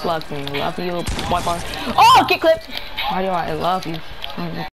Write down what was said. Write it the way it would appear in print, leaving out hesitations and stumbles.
Love me. Love you, boy. Oh, get clipped. Why do I love you?